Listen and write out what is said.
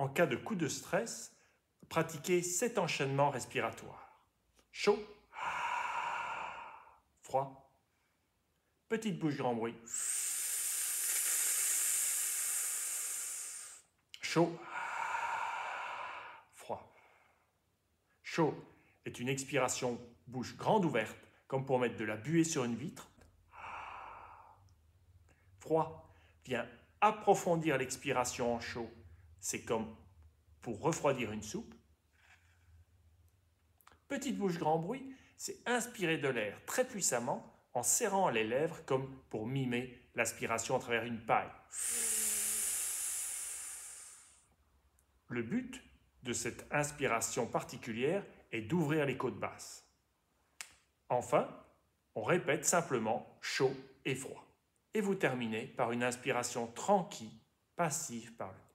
en cas de coup de stress, pratiquez cet enchaînement respiratoire. Chaud, froid, petite bouche grand bruit. Chaud, froid. Chaud est une expiration bouche grande ouverte, comme pour mettre de la buée sur une vitre. Froid vient approfondir l'expiration en chaud. C'est comme pour refroidir une soupe. Petite bouche grand bruit, c'est inspirer de l'air très puissamment en serrant les lèvres comme pour mimer l'aspiration à travers une paille. Le but de cette inspiration particulière est d'ouvrir les côtes basses. Enfin, on répète simplement chaud et froid. Et vous terminez par une inspiration tranquille, passive par le nez.